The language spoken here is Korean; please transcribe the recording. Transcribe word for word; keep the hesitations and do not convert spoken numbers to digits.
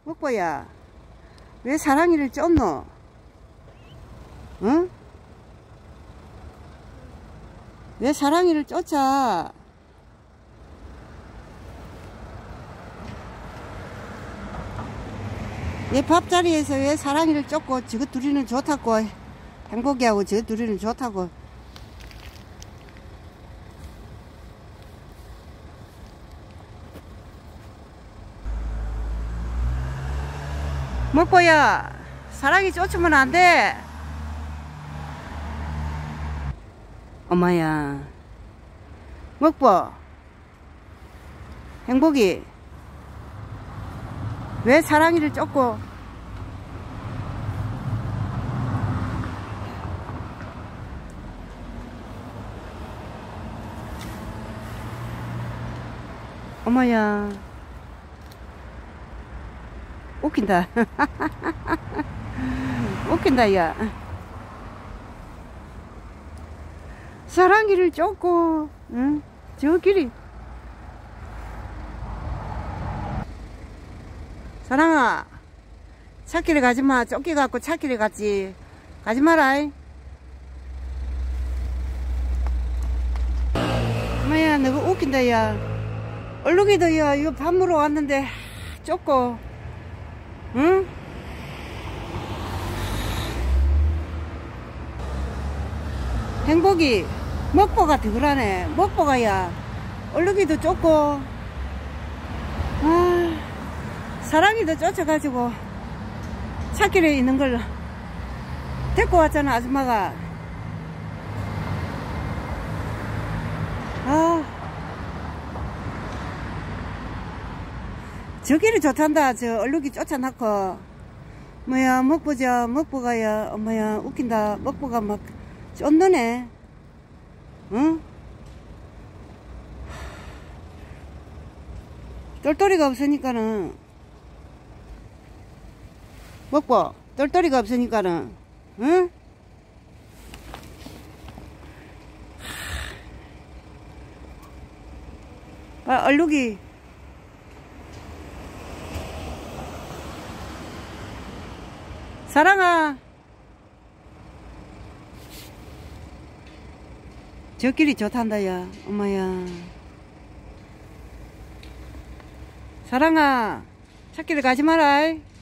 먹보야, 왜 사랑이를 쫓노? 응? 왜 사랑이를 쫓아? 얘 밥자리에서 왜 사랑이를 쫓고 저거 둘이는 좋다고, 행복이하고 저 둘이는 좋다고. 먹보야, 사랑이 쫓으면 안 돼. 엄마야, 먹보, 행복이 왜 사랑이를 쫓고? 엄마야, 웃긴다. 웃긴다, 야. 사랑이를 쫓고, 응? 저 길이. 사랑아, 찾길에 가지마. 쫓겨갖고 찾길에 갔지. 가지마라. 엄마야, 너가 웃긴다, 야. 얼룩이도, 야, 이거 밥 먹으러 왔는데, 쫓고, 응? 행복이, 먹보가 더 그러네. 먹보가, 야, 얼룩이도 쫓고, 아, 사랑이도 쫓아가지고, 찾길에 있는 걸 데리고 왔잖아, 아줌마가. 아, 저길이 좋단다. 저 얼룩이 쫓아놨고. 뭐야, 먹보자, 먹보가, 야, 엄마야, 웃긴다. 먹보가 막 쫓느네. 응? 똘똘이가 없으니까는, 먹보, 똘똘이가 없으니까는, 응? 아, 얼룩이. 사랑아, 저 길이 좋단다, 야, 엄마야. 사랑아, 찾길에 가지 마라.